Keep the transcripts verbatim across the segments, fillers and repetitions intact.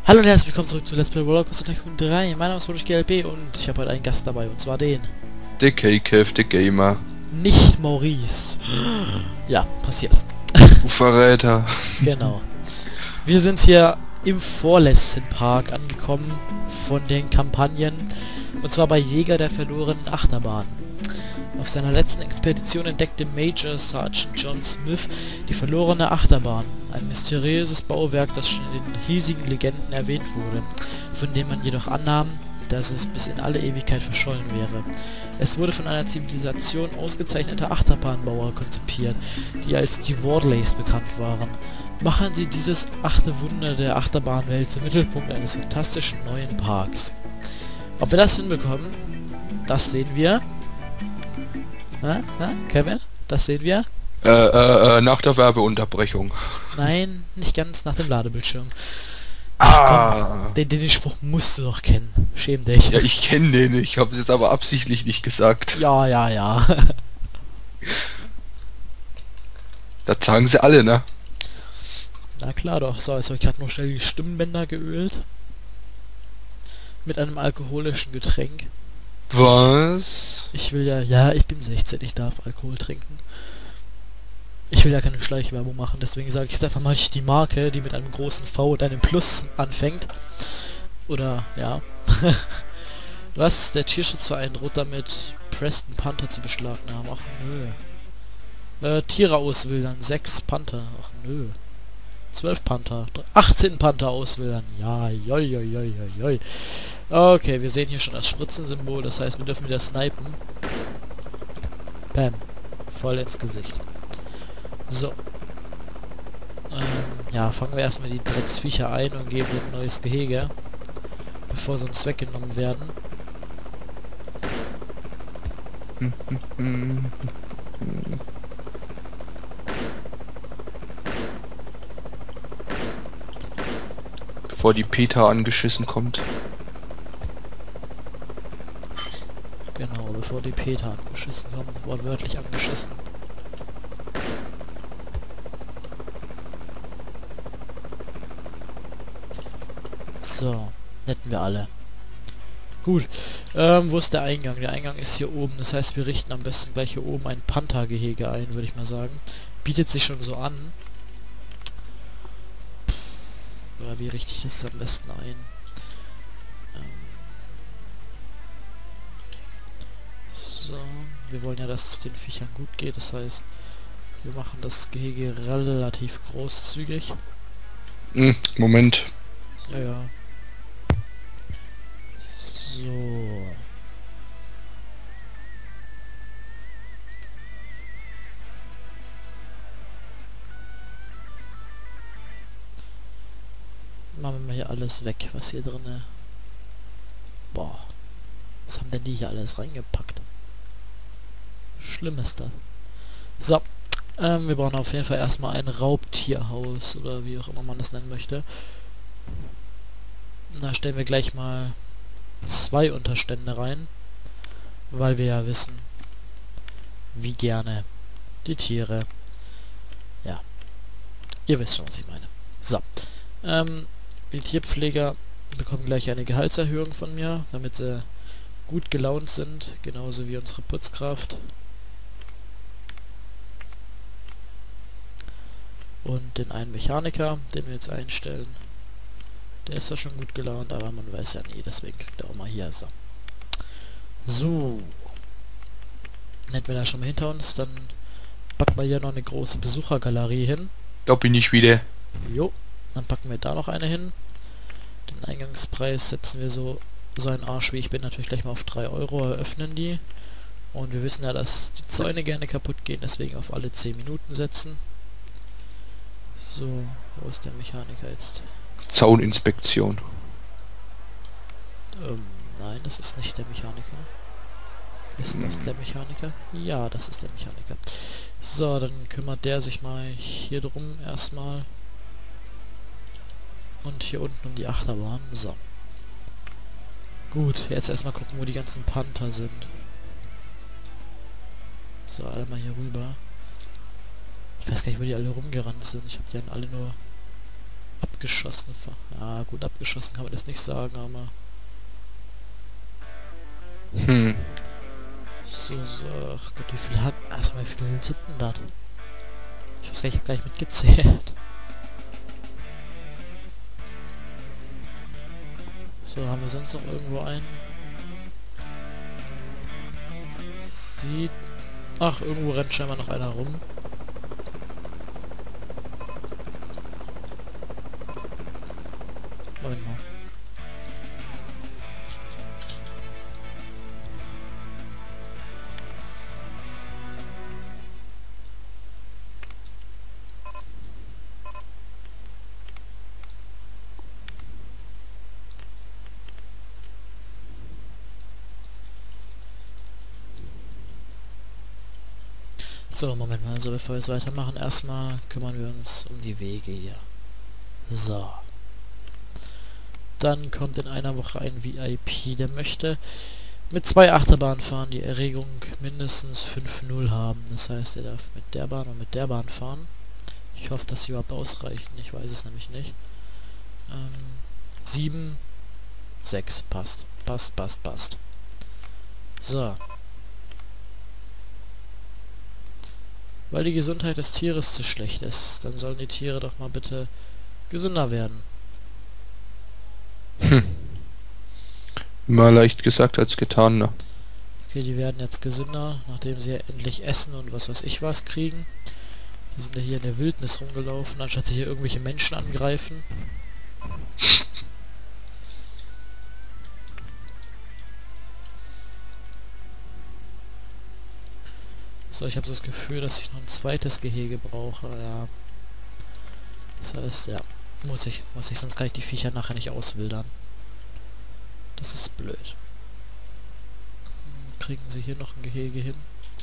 Hallo und herzlich willkommen zurück zu Let's Play Rollercoaster Tycoon drei. Mein Name ist G L P und ich habe heute einen Gast dabei, und zwar den... Der K-Kev, der Gamer. Nicht Maurice. Ja, passiert. Du Verräter. Genau. Wir sind hier im vorletzten Park angekommen von den Kampagnen. Und zwar bei Jäger der verlorenen Achterbahn. Auf seiner letzten Expedition entdeckte Major Sergeant John Smith die verlorene Achterbahn, ein mysteriöses Bauwerk, das schon in den hiesigen Legenden erwähnt wurde, von dem man jedoch annahm, dass es bis in alle Ewigkeit verschollen wäre. Es wurde von einer Zivilisation ausgezeichneter Achterbahnbauer konzipiert, die als die Wardleys bekannt waren. Machen sie dieses achte Wunder der Achterbahnwelt zum Mittelpunkt eines fantastischen neuen Parks. Ob wir das hinbekommen, das sehen wir... Na, na, Kevin? Das sehen wir? Äh, äh, äh, nach der Werbeunterbrechung. Nein, nicht ganz nach dem Ladebildschirm. Ah. Komm, den, den Spruch musst du doch kennen. Schäm dich. Ja, ich kenne den, ich habe es jetzt aber absichtlich nicht gesagt. Ja, ja, ja. Das sagen sie alle, ne? Na klar doch. So, jetzt habe ich gerade noch schnell die Stimmbänder geölt. Mit einem alkoholischen Getränk. Was? Ich will ja... Ja, ich bin sechzehn, ich darf Alkohol trinken. Ich will ja keine Schleichwerbung machen, deswegen sage ich jetzt einfach mal die Marke, die mit einem großen V und einem Plus anfängt. Oder, ja. Was? Der Tierschutzverein droht damit, Preston Panther zu beschlagnahmen. Ach nö. Äh, Tiere auswildern. Sechs Panther. Ach nö. Zwölf Panther. achtzehn Panther auswildern. Ja, joi, joi, joi, joi. Okay, wir sehen hier schon das Spritzensymbol, das heißt, wir dürfen wieder snipen. Bam. Voll ins Gesicht. So. Ähm, ja, fangen wir erstmal die Drecksviecher ein und geben ihnen ein neues Gehege, bevor sie uns weggenommen werden. Bevor die Peter angeschissen kommt. Genau, bevor die Peter angeschissen kommen. Wortwörtlich angeschissen. So, hätten wir alle. Gut, ähm, wo ist der Eingang? Der Eingang ist hier oben, das heißt, wir richten am besten gleich hier oben ein Panthergehege ein, würde ich mal sagen. Bietet sich schon so an. Oder wie richte ich das am besten ein? Ähm so, wir wollen ja, dass es den Viechern gut geht, das heißt, wir machen das Gehege relativ großzügig. Hm, Moment. Ja, ja. So. Machen wir mal hier alles weg, was hier drinne. Boah. Was haben denn die hier alles reingepackt? Schlimm ist das. So. Ähm, wir brauchen auf jeden Fall erstmal ein Raubtierhaus oder wie auch immer man das nennen möchte. Da stellen wir gleich mal zwei Unterstände rein, weil wir ja wissen, wie gerne die Tiere... Ja. Ihr wisst schon, was ich meine. So. Ähm, die Tierpfleger bekommen gleich eine Gehaltserhöhung von mir, damit sie gut gelaunt sind, genauso wie unsere Putzkraft. Und den einen Mechaniker, den wir jetzt einstellen. Der ist ja schon gut gelaunt, aber man weiß ja nie, deswegen kriegt er auch mal hier so. So. Nennen wir das schon mal hinter uns, dann packen wir hier noch eine große Besuchergalerie hin. Da bin ich wieder. Jo. Dann packen wir da noch eine hin. Den Eingangspreis setzen wir so, so ein Arsch wie ich bin natürlich gleich mal auf drei Euro, eröffnen die. Und wir wissen ja, dass die Zäune gerne kaputt gehen, deswegen auf alle zehn Minuten setzen. So, wo ist der Mechaniker jetzt? Zauninspektion. Ähm, nein, das ist nicht der Mechaniker. Ist hm. das der Mechaniker? Ja, das ist der Mechaniker. So, dann kümmert der sich mal hier drum erstmal. Und hier unten um die Achterbahn. So. Gut, jetzt erstmal gucken, wo die ganzen Panther sind. So, alle mal hier rüber. Ich weiß gar nicht, wo die alle rumgerannt sind. Ich habe die dann alle nur Abgeschossen. Ja gut, abgeschossen kann man das nicht sagen, aber... Hm. So, so, ach Gott, wie viel hat... Also wie viele sind denn das? Ich weiß gar nicht, ich hab gar nicht mitgezählt. So, haben wir sonst noch irgendwo einen? Sieht... Ach, irgendwo rennt scheinbar noch einer rum. Moment mal. So, Moment mal, also bevor wir jetzt weitermachen, erstmal kümmern wir uns um die Wege hier. So. Dann kommt in einer Woche ein V I P, der möchte mit zwei Achterbahnen fahren, die Erregung mindestens fünf null haben. Das heißt, er darf mit der Bahn und mit der Bahn fahren. Ich hoffe, dass sie überhaupt ausreichen, ich weiß es nämlich nicht. Ähm, sieben, sechs, passt. Passt, passt, passt. So. Weil die Gesundheit des Tieres zu schlecht ist, dann sollen die Tiere doch mal bitte gesünder werden. Hm. Immer leicht gesagt als getan, ne? Okay, die werden jetzt gesünder, nachdem sie ja endlich essen und was weiß ich was kriegen. Die sind ja hier in der Wildnis rumgelaufen, anstatt sie hier irgendwelche Menschen angreifen. So, ich habe so das Gefühl, dass ich noch ein zweites Gehege brauche, ja. Das heißt, ja, muss ich, muss ich, sonst kann ich die Viecher nachher nicht auswildern. Das ist blöd. Hm, kriegen sie hier noch ein Gehege hin?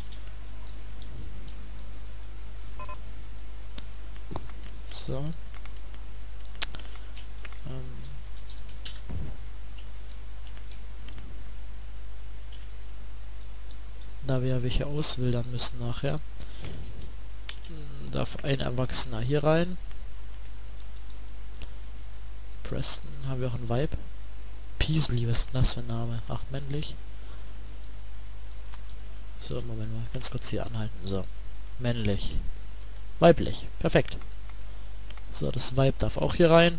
So. Ähm. Da wir ja welche auswildern müssen nachher, darf ein Erwachsener hier rein. Preston, haben wir auch ein Weib. Peasley, was ist denn das für ein Name? Ach, männlich. So, Moment mal, ganz kurz hier anhalten. So, männlich. Weiblich, perfekt. So, das Weib darf auch hier rein.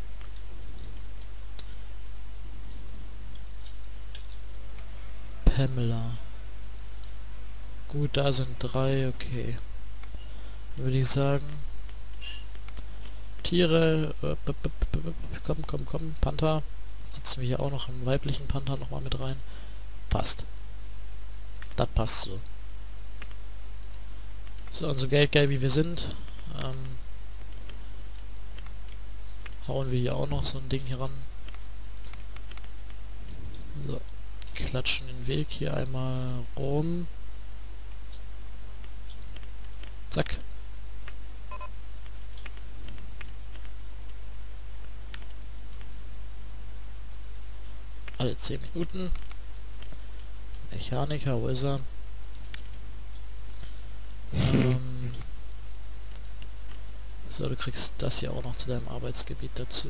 Pamela. Gut, da sind drei, okay. Dann würde ich sagen... Tiere... Äh, komm, komm, komm, Panther. Setzen wir hier auch noch einen weiblichen Panther nochmal mit rein. Passt. Das passt so. So, und so geldgeil wie wir sind, ähm, hauen wir hier auch noch so ein Ding hier ran. So, klatschen den Weg hier einmal rum. Zack. Alle zehn Minuten. Mechaniker, wo ist er? ähm, so, du kriegst das hier auch noch zu deinem Arbeitsgebiet dazu.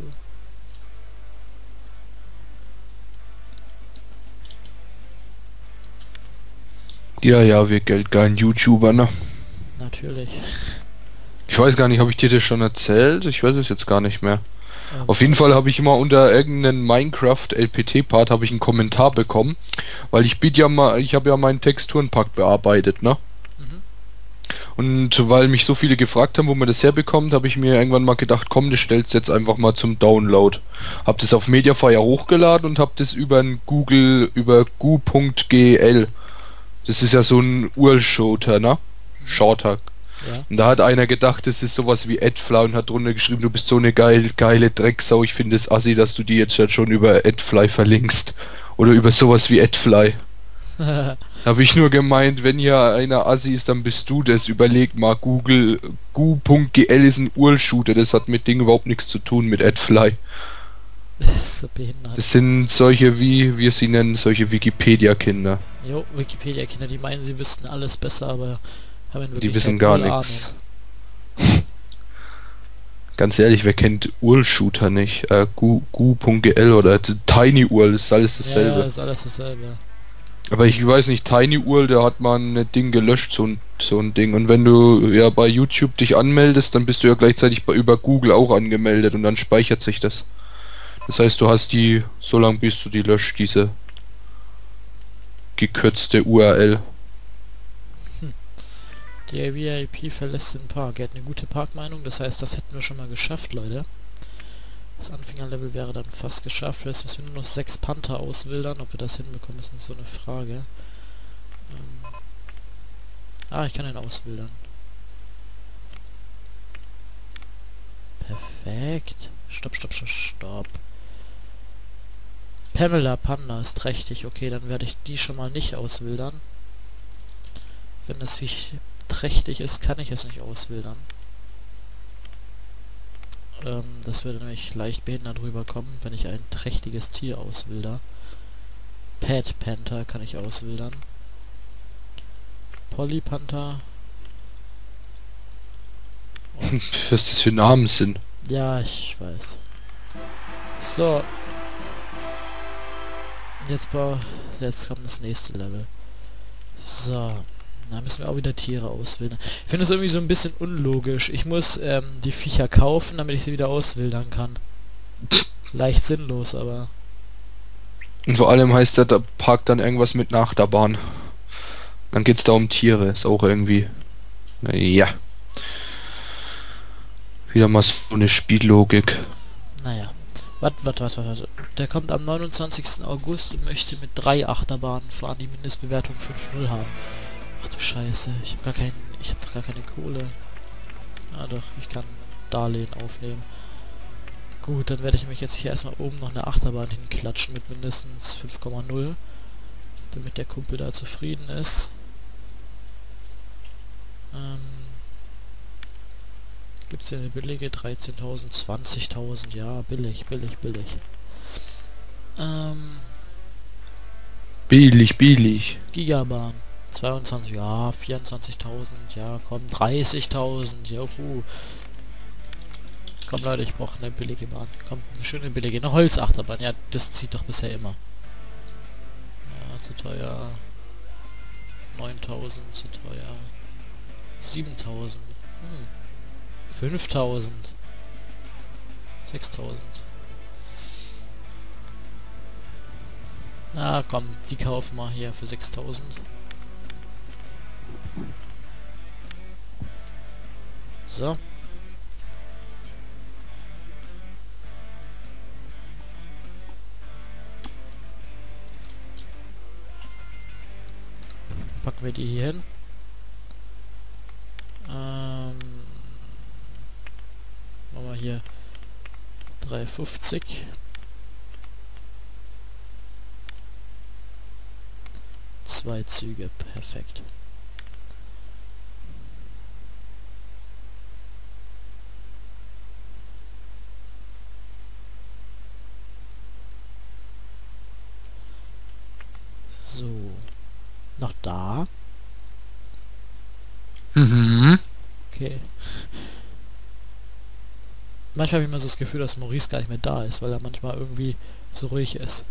Ja, ja, wir geldgeilen YouTuber, ne? Natürlich. Ich weiß gar nicht, habe ich dir das schon erzählt? Ich weiß es jetzt gar nicht mehr. Ähm, Auf jeden was? Fall habe ich immer unter irgendeinen Minecraft-L P T-Part habe ich einen Kommentar bekommen, weil ich biete ja mal, ich habe ja meinen Texturenpack bearbeitet, ne? Mhm. Und weil mich so viele gefragt haben, wo man das herbekommt, habe ich mir irgendwann mal gedacht, komm, das stellst jetzt einfach mal zum Download. Hab das auf Mediafire hochgeladen und hab das über ein Google, über gu.gl. Das ist ja so ein U R L-Shooter, ne? Shorter. Ja. Und da hat einer gedacht, das ist sowas wie Adfly und hat drunter geschrieben, du bist so eine geil, geile Drecksau, ich finde es assi, dass du die jetzt halt schon über Adfly verlinkst. Oder über sowas wie Adfly. Habe ich nur gemeint, wenn hier einer assi ist, dann bist du das. Überleg mal, Google, gu.gl ist ein U R L-Shooter, das hat mit Ding überhaupt nichts zu tun mit Adfly. Das ist so behindert. Das sind solche, wie wir sie nennen, solche Wikipedia-Kinder. Jo, Wikipedia-Kinder, die meinen, sie wüssten alles besser, aber haben in Die Wirklichkeit wissen gar null nichts. Ahnung. Ganz ehrlich, wer kennt Url-Shooter nicht? Äh, Gu- Gu.gl oder Tiny Url, das ist alles dasselbe. Ja, ist alles dasselbe. Aber ich weiß nicht, Tiny Url, der hat mal ein Ding gelöscht, so ein, so ein Ding. Und wenn du ja bei YouTube dich anmeldest, dann bist du ja gleichzeitig bei, über Google auch angemeldet und dann speichert sich das. Das heißt, du hast die, so lange bis du die löscht, diese gekürzte U R L. Der V I P verlässt den Park. Er hat eine gute Parkmeinung, das heißt, das hätten wir schon mal geschafft, Leute. Das Anfängerlevel wäre dann fast geschafft. Jetzt müssen wir nur noch sechs Panther auswildern. Ob wir das hinbekommen, ist so eine Frage. Ähm ah, ich kann ihn auswildern. Perfekt. Stopp, stopp, stopp, stopp. Pamela Panda ist trächtig. Okay, dann werde ich die schon mal nicht auswildern. Wenn das Viech trächtig ist, kann ich es nicht auswildern. Ähm, das würde nämlich leicht behindert rüberkommen, wenn ich ein trächtiges Tier auswilder. Pet Panther kann ich auswildern. Polly Panther. Was das für Namen sind. Ja, ich weiß. So. Jetzt, jetzt kommt das nächste Level. So. Da müssen wir auch wieder Tiere auswildern. Ich finde es irgendwie so ein bisschen unlogisch. Ich muss ähm, die Viecher kaufen, damit ich sie wieder auswildern kann. Leicht sinnlos, aber... Und vor allem heißt der, da parkt dann irgendwas mit nach der Bahn. Dann geht's da um Tiere. Ist auch irgendwie... Ja. Wieder mal so eine Spiellogik. Naja. Was, was, was, was, was. Der kommt am neunundzwanzigsten August und möchte mit drei Achterbahnen fahren, die Mindestbewertung fünf null haben. Ach du Scheiße, ich habe gar kein, ich habe doch gar keine Kohle. Ah doch, ich kann Darlehen aufnehmen. Gut, dann werde ich mich jetzt hier erstmal oben noch eine Achterbahn hinklatschen mit mindestens fünf Komma null, damit der Kumpel da zufrieden ist. Ähm, Gibt's hier eine billige? dreizehntausend, zwanzigtausend, ja, billig, billig, billig. Ähm, Billig, billig. Gigabahn. zweiundzwanzig, ja, vierundzwanzigtausend, ja, komm, dreißigtausend, juhu. Komm Leute, ich brauche eine billige Bahn. Komm, eine schöne billige, eine Holzachterbahn, ja, das zieht doch bisher immer. Ja, zu teuer. neuntausend, zu teuer. siebentausend, hm. fünftausend. sechstausend. Na komm, die kaufen wir hier für sechstausend. So. Packen wir die hier hin. Ähm, machen wir hier drei fünfzig. Zwei Züge, perfekt. So. Noch da. Mhm. Okay. Manchmal habe ich immer so das Gefühl, dass Maurice gar nicht mehr da ist, weil er manchmal irgendwie so ruhig ist.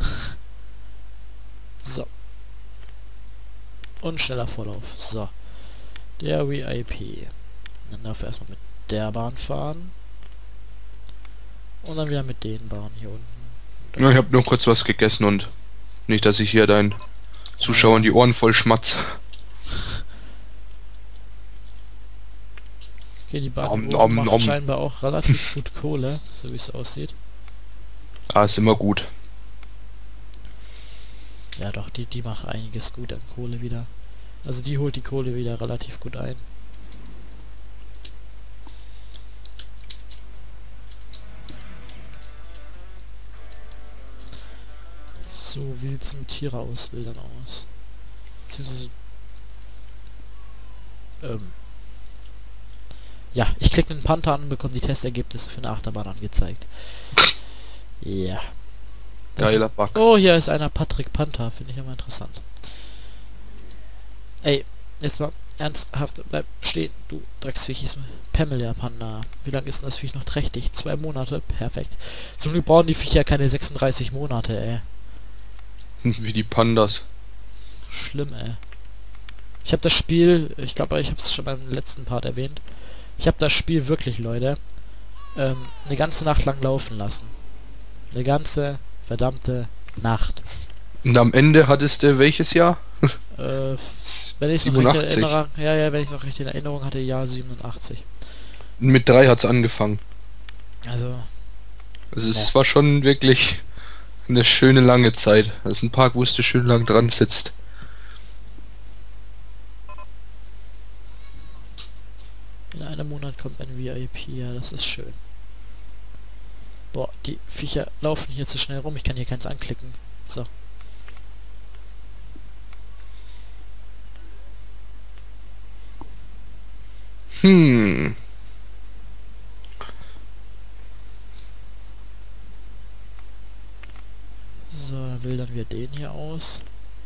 So. Und schneller Vorlauf. So. Der V I P. Dann darf er erstmal mit der Bahn fahren. Und dann wieder mit den Bahnen hier unten. Ja, ich habe nur kurz was gegessen und nicht, dass ich hier deinen Zuschauern die Ohren voll schmatz. Okay, die Bahn Nom, hier nom, oben macht nom. scheinbar auch relativ gut Kohle, so wie es aussieht. Ah, ist immer gut. Ja doch, die, die macht einiges gut an Kohle wieder. Also die holt die Kohle wieder relativ gut ein. So, wie sieht es mit Tiere auswildern aus? Beziehungsweise... Ähm... Ja, ich klicke den Panther an und bekomme die Testergebnisse für eine Achterbahn angezeigt. Ja. Das Geiler Bug. Oh, hier ist einer Patrick Panther, finde ich immer interessant. Ey, jetzt mal ernsthaft, bleib stehen, du Drecksviech. Pamela Panda. Wie lange ist denn das Viech noch trächtig? Zwei Monate? Perfekt. Zum Glück brauchen die Viecher keine sechsunddreißig Monate, ey. Wie die Pandas. Schlimm, ey. Ich habe das Spiel, ich glaube, ich habe es schon beim letzten Part erwähnt. Ich habe das Spiel wirklich, Leute, ähm, eine ganze Nacht lang laufen lassen. Eine ganze verdammte Nacht. Und am Ende hattest du welches Jahr? Äh, wenn ich es noch richtig in Erinnerung, ja, ja, wenn ich noch richtig in Erinnerung hatte, Jahr siebenundachtzig. Mit drei hat's angefangen. Also, Also es ja. war schon wirklich eine schöne lange Zeit. Das ist ein Park, wo du schön lang dran sitzt. In einem Monat kommt ein V I P, ja, das ist schön. Boah, die Viecher laufen hier zu schnell rum, ich kann hier keins anklicken. So. Hm. So, dann wildern wir den hier aus.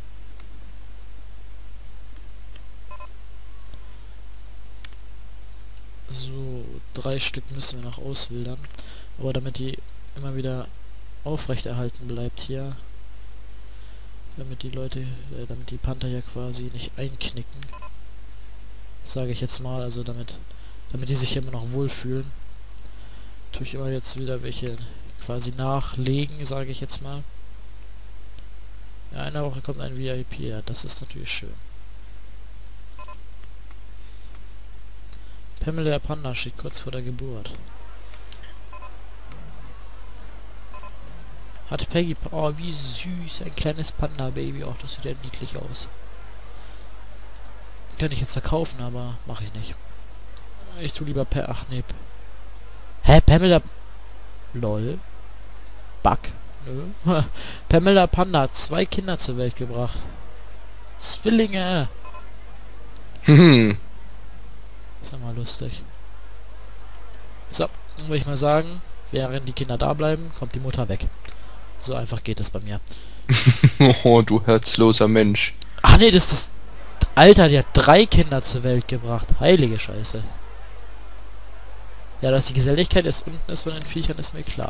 So, drei Stück müssen wir noch auswildern. Aber damit die immer wieder aufrechterhalten bleibt hier. Damit die Leute, äh, damit die Panther ja quasi nicht einknicken. Sage ich jetzt mal, also damit, damit die sich immer noch wohlfühlen. Tue ich immer jetzt wieder welche quasi nachlegen, sage ich jetzt mal. Ja, in einer Woche kommt ein V I P, ja, das ist natürlich schön. Pamela der Panda steht kurz vor der Geburt. Hat Peggy... Oh, wie süß. Ein kleines Panda-Baby. Auch das sieht ja niedlich aus. Könnte ich jetzt verkaufen, aber mache ich nicht. Ich tu lieber per... Ach, nee. Hä? Pamela... Lol. Bug. Nö. Pamela Panda hat zwei Kinder zur Welt gebracht. Zwillinge. Hm. Ist ja mal lustig. So, dann würde ich mal sagen, während die Kinder da bleiben, kommt die Mutter weg. So einfach geht das bei mir. Oh, du herzloser Mensch. Ach nee, das ist das... Alter, die hat drei Kinder zur Welt gebracht. Heilige Scheiße. Ja, dass die Geselligkeit erst unten ist von den Viechern, ist mir klar.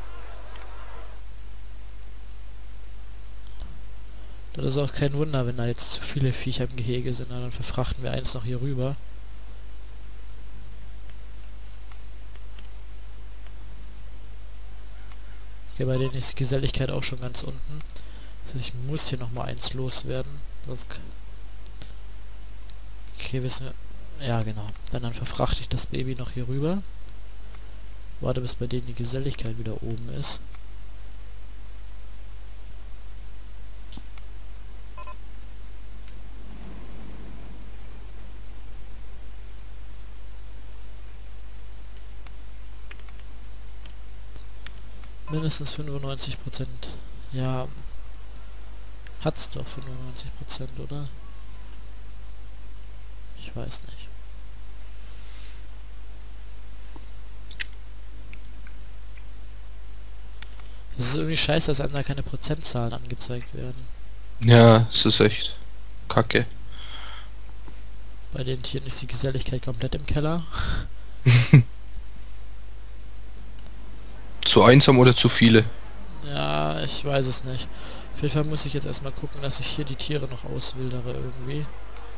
Das ist auch kein Wunder, wenn da jetzt zu viele Viecher im Gehege sind. Dann verfrachten wir eins noch hier rüber. Okay, bei denen ist die Geselligkeit auch schon ganz unten. Das heißt, ich muss hier nochmal eins loswerden. Sonst... Okay, wissen wir... Ja, genau. Dann, dann verfrachte ich das Baby noch hier rüber. Warte, bis bei denen die Geselligkeit wieder oben ist. Mindestens fünfundneunzig Prozent. Ja. Hat's doch fünfundneunzig Prozent, oder? Ich weiß nicht. Es ist irgendwie scheiße, dass einem da keine Prozentzahlen angezeigt werden. Ja, es ist echt kacke. Bei den Tieren ist die Geselligkeit komplett im Keller. Zu einsam oder zu viele? Ja, ich weiß es nicht. Auf jeden Fall muss ich jetzt erstmal gucken, dass ich hier die Tiere noch auswildere irgendwie.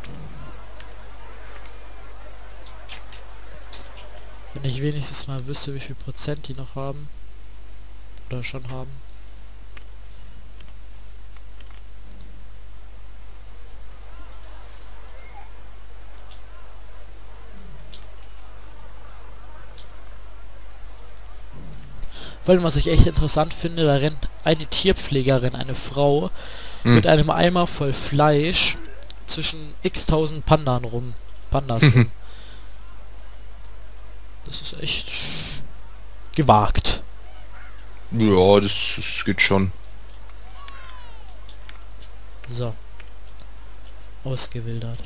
Wenn ich wenigstens mal wüsste, wie viel Prozent die noch haben. Oder schon haben. Vor allem, was ich echt interessant finde, da rennt eine Tierpflegerin, eine Frau, Hm. mit einem Eimer voll Fleisch zwischen x tausend Pandan rum. Pandas rum. Das ist echt gewagt. Ja, das, das geht schon. So. Ausgewildert.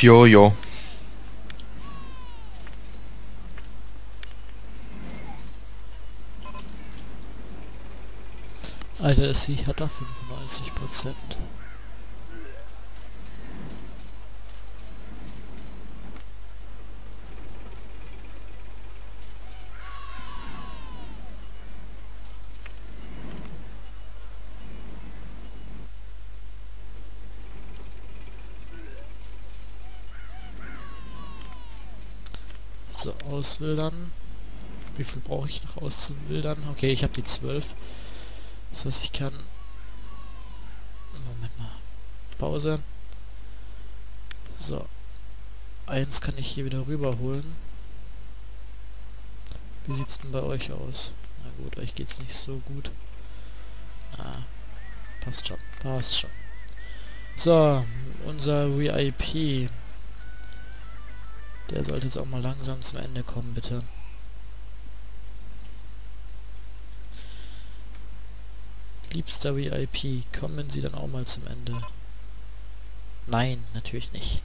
Tja, ja. Alter, das Vieh hat da fünfundneunzig Prozent. So, auswildern. Wie viel brauche ich noch auszuwildern? Okay, ich habe die zwölf. Das heißt, ich kann... Moment mal. Pause. So. Eins kann ich hier wieder rüberholen. Wie sieht's denn bei euch aus? Na gut, euch geht's nicht so gut. Ah, passt schon, passt schon. So, unser V I P. Der sollte jetzt auch mal langsam zum Ende kommen, bitte. Liebster V I P, kommen Sie dann auch mal zum Ende? Nein, natürlich nicht.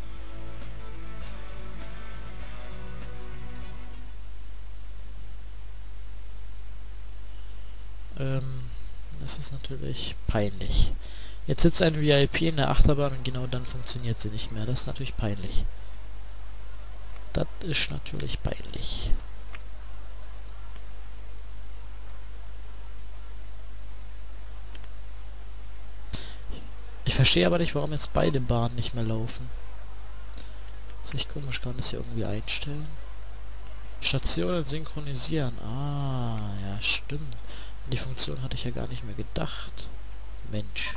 Ähm, das ist natürlich peinlich. Jetzt sitzt ein V I P in der Achterbahn und genau dann funktioniert sie nicht mehr. Das ist natürlich peinlich. Das ist natürlich peinlich. Ich verstehe aber nicht, warum jetzt beide Bahnen nicht mehr laufen. Das ist echt komisch, kann man das hier irgendwie einstellen? Stationen synchronisieren. Ah, ja, stimmt. An die Funktion hatte ich ja gar nicht mehr gedacht. Mensch.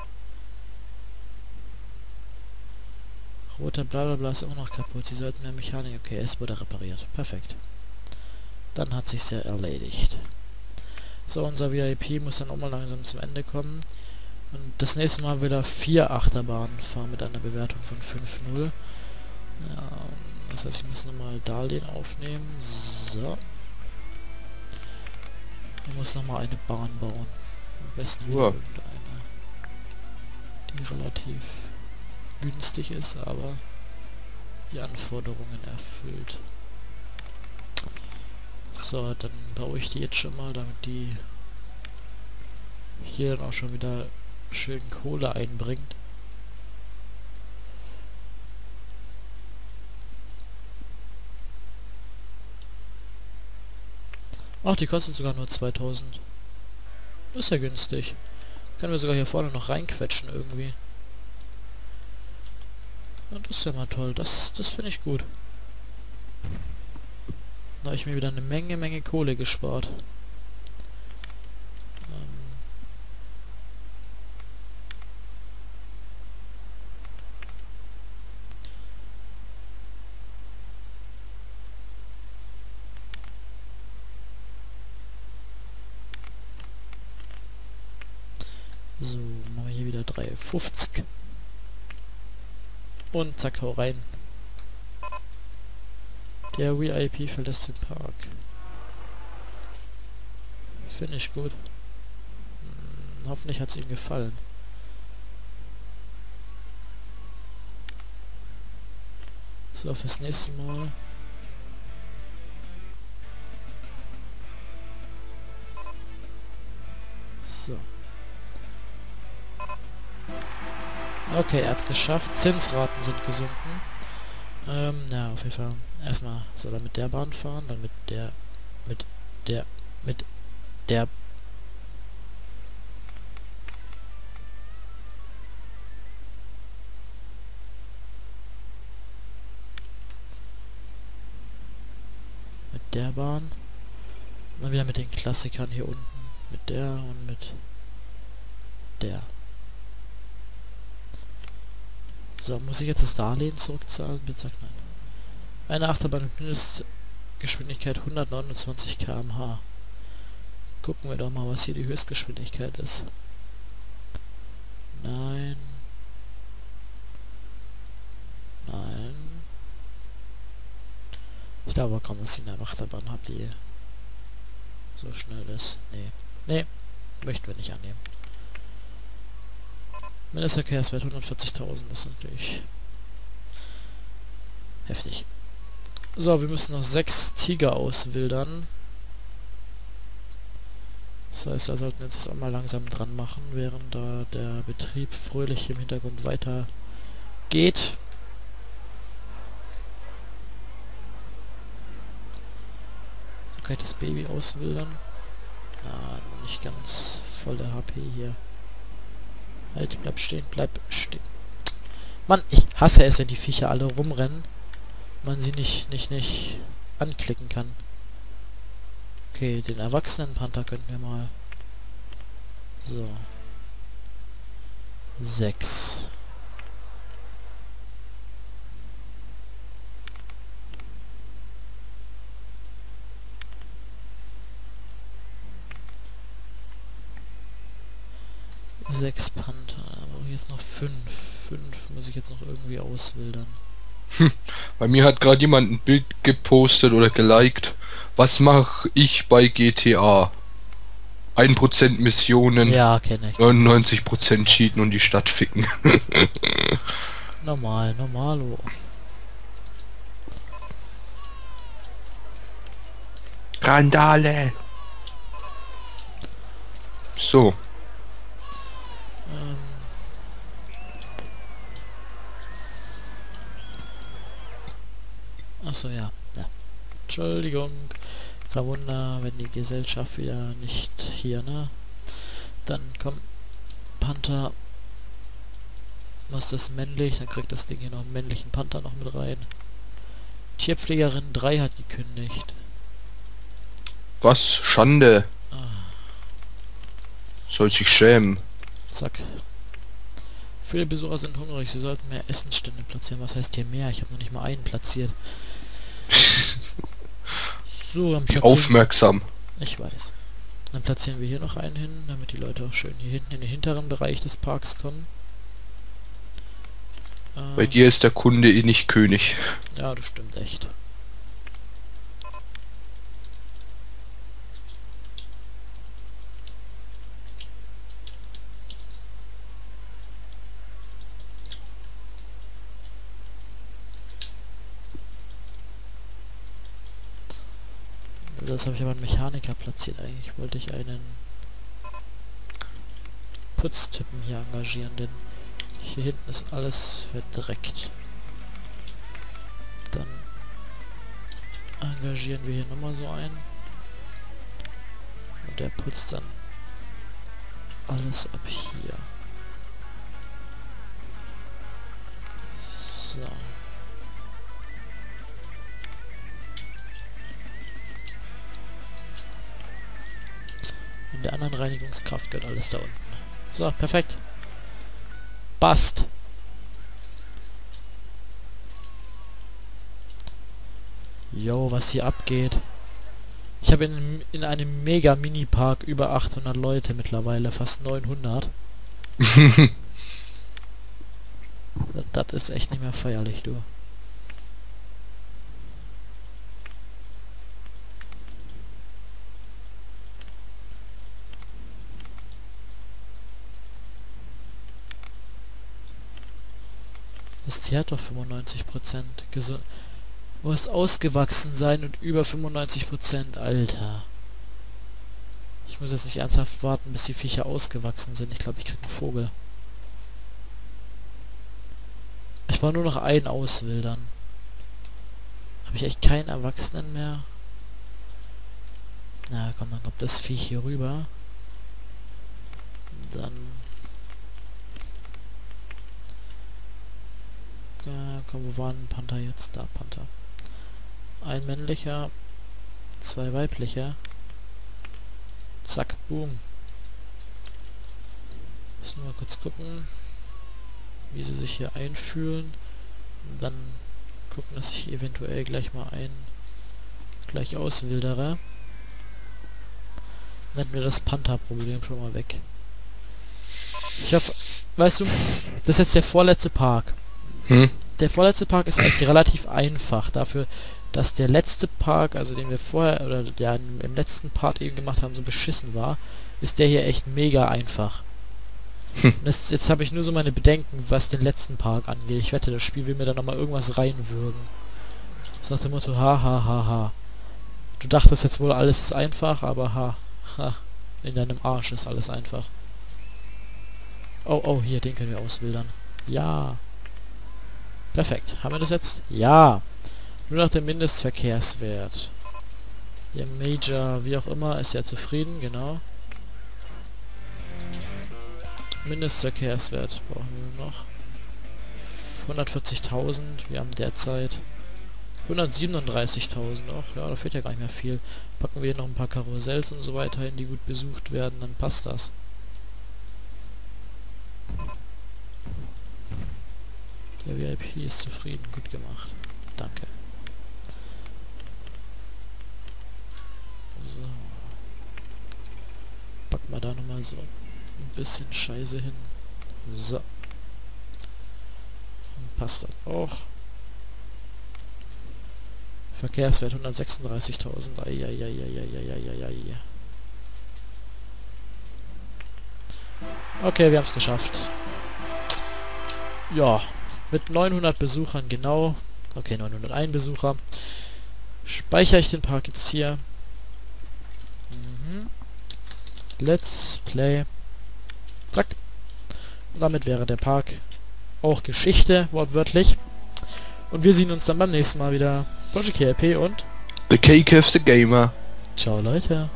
Roter Blablabla ist auch noch kaputt. Sie sollten mehr Mechanik... Okay, es wurde repariert. Perfekt. Dann hat sich's ja erledigt. So, unser V I P muss dann auch mal langsam zum Ende kommen. Und das nächste Mal wieder vier Achterbahnen fahren mit einer Bewertung von fünf null. Ja, das heißt, ich muss nochmal Darlehen aufnehmen. So. Ich muss nochmal eine Bahn bauen. Am besten wieder Wow. irgendeine, die relativ günstig ist, aber die Anforderungen erfüllt. So, dann baue ich die jetzt schon mal, damit die hier dann auch schon wieder schön Kohle einbringt. Ach, die kostet sogar nur zweitausend. Ist ja günstig. Können wir sogar hier vorne noch reinquetschen irgendwie. Und das ist ja mal toll. Das, das finde ich gut. Da habe ich mir wieder eine Menge, Menge Kohle gespart. Ähm so, machen wir hier wieder drei fünfzig. Und zack, hau rein. Der V I P verlässt den Park. Finde ich gut. Hm, hoffentlich hat es ihm gefallen. So, fürs nächste Mal. So. Okay, er hat's geschafft. Zinsraten sind gesunken. Ähm, ja, auf jeden Fall. Erstmal soll er mit der Bahn fahren, dann mit der, mit der, mit der. Mit der Bahn. Und dann wieder mit den Klassikern hier unten. Mit der und mit der. So, muss ich jetzt das Darlehen zurückzahlen? Bitte sag nein. Eine Achterbahn mit Mindestgeschwindigkeit hundertneunundzwanzig Kilometer pro Stunde. Gucken wir doch mal, was hier die Höchstgeschwindigkeit ist. Nein. Nein. Ich glaube kaum, dass ich eine Achterbahn habe, die so schnell ist. Nee. Nee. Möchten wir nicht annehmen. Mindestverkehrswert hundertvierzigtausend ist natürlich Heftig. So, wir müssen noch sechs Tiger auswildern. Das heißt, da sollten wir jetzt auch mal langsam dran machen, während da der Betrieb fröhlich im Hintergrund weiter geht. So kann ich das Baby auswildern. Na, nicht ganz volle H P hier. Halt, bleib stehen, bleib stehen. Mann, ich hasse es, wenn die Viecher alle rumrennen. Man sie nicht, nicht, nicht anklicken kann. Okay, den erwachsenen Panther könnten wir mal. So. Sechs. Sechs Panther. Aber jetzt noch fünf. Fünf muss ich jetzt noch irgendwie auswildern. Hm. Bei mir hat gerade jemand ein Bild gepostet oder geliked. Was mache ich bei G T A? ein Prozent Missionen, Ja, kenne ich. neunundneunzig Prozent cheaten und die Stadt ficken. Normal, normalo. Randale. So. Ähm. Achso, ja. ja. Entschuldigung. Kein Wunder, wenn die Gesellschaft wieder nicht hier, ne? Dann kommt Panther. Was ist das männlich? Dann kriegt das Ding hier noch einen männlichen Panther noch mit rein. Tierpflegerin drei hat gekündigt. Was? Schande. Ah. Soll sich schämen. Zack. Viele Besucher sind hungrig, sie sollten mehr Essensstände platzieren. Was heißt hier mehr? Ich habe noch nicht mal einen platziert. So, dann platzieren Aufmerksam. Ich weiß. Dann platzieren wir hier noch einen hin, damit die Leute auch schön hier hinten in den hinteren Bereich des Parks kommen. Ähm, Bei dir ist der Kunde eh nicht König. Ja, das stimmt echt. Das habe ich aber einen Mechaniker platziert. Eigentlich wollte ich einen Putztypen hier engagieren, denn hier hinten ist alles verdreckt. Dann engagieren wir hier nochmal so einen. Und der putzt dann alles ab hier. So. In der anderen Reinigungskraft gehört alles da unten. So, perfekt. Passt. Jo, was hier abgeht. Ich habe in, in einem mega Mini-Park über achthundert Leute mittlerweile, fast neunhundert. das, das ist echt nicht mehr feierlich, du. Das Tier hat doch fünfundneunzig Prozent gesund. Muss ausgewachsen sein und über fünfundneunzig Prozent, Alter. Ich muss jetzt nicht ernsthaft warten, bis die Viecher ausgewachsen sind. Ich glaube, ich krieg einen Vogel. Ich brauche nur noch einen auswildern. Habe ich echt keinen Erwachsenen mehr? Na komm, dann kommt das Viech hier rüber. Dann... Äh, komm, wo war ein Panther jetzt? Da, Panther. Ein männlicher, zwei weibliche. Zack, boom. Müssen wir mal kurz gucken, wie sie sich hier einfühlen. Und dann gucken, dass ich eventuell gleich mal einen gleich auswildere. Dann hätten wir das Panther-Problem schon mal weg. Ich hoffe, weißt du, das ist jetzt der vorletzte Park. Hm? Der vorletzte Park ist eigentlich relativ einfach dafür, dass der letzte Park, also den wir vorher, oder ja, im letzten Part eben gemacht haben, so beschissen war, ist der hier echt mega einfach. Hm. Und das, jetzt habe ich nur so meine Bedenken, was den letzten Park angeht. Ich wette, das Spiel will mir da nochmal irgendwas reinwürgen. So nach dem Motto, ha, ha, ha, ha. Du dachtest jetzt wohl, alles ist einfach, aber ha, ha. In deinem Arsch ist alles einfach. Oh, oh, hier, den können wir auswildern. Ja. Perfekt. Haben wir das jetzt? Ja. Nur nach dem Mindestverkehrswert. Der Major, wie auch immer, ist ja zufrieden, genau. Mindestverkehrswert brauchen wir noch. hundertvierzigtausend, wir haben derzeit hundertsiebenunddreißigtausend. Ach ja, da fehlt ja gar nicht mehr viel. Packen wir hier noch ein paar Karussells und so weiter hin, die gut besucht werden, dann passt das. Der V I P ist zufrieden, gut gemacht. Danke. So. Packen wir da nochmal so ein bisschen Scheiße hin. So. Und passt das auch. Verkehrswert hundertsechsunddreißigtausend. Eieieiei. Okay, wir haben es geschafft. Ja, mit neunhundert Besuchern genau. Okay, neunhunderteins Besucher. Speichere ich den Park jetzt hier. Mhm. Let's play. Zack. Und damit wäre der Park auch Geschichte, wortwörtlich. Und wir sehen uns dann beim nächsten Mal wieder. Project K L P und The Cake of the Gamer. ciao Leute.